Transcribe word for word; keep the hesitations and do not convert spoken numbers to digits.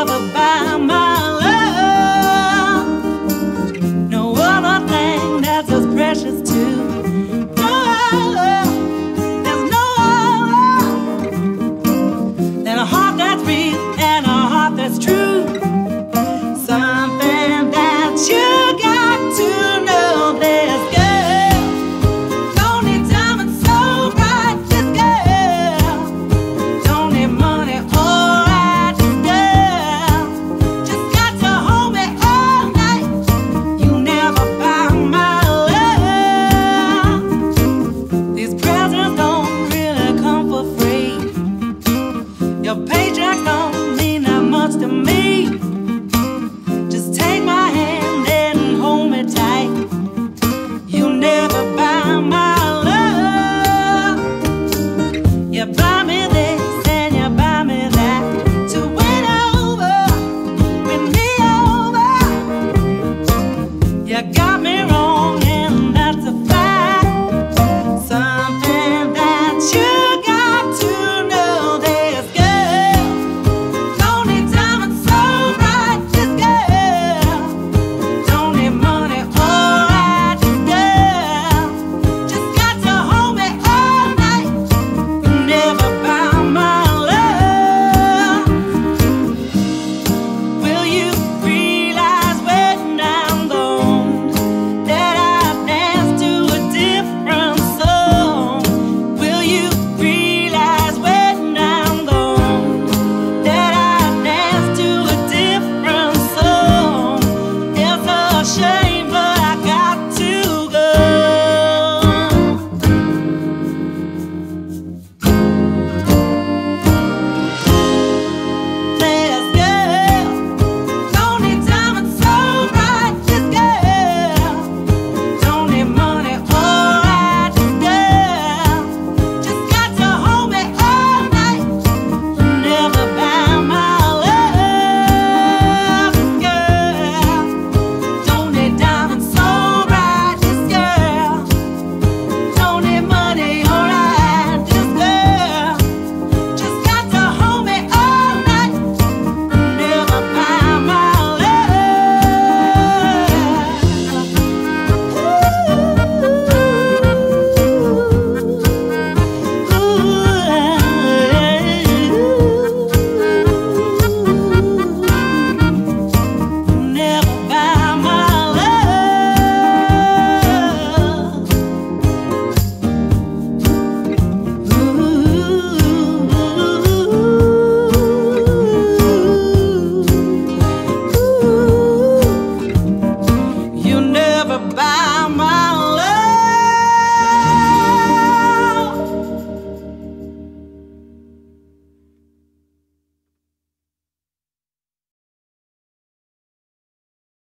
never buy my love. No other thing that's as precious to no love. There's no love than a heart that's real and a heart that's true. Something that you got to know. This girl don't need diamonds so bright. This girl don't need money. Alright, this girl just got to hold me all night. You never buy my love. These presents don't really come for free. Your paycheck don't mean that much to me.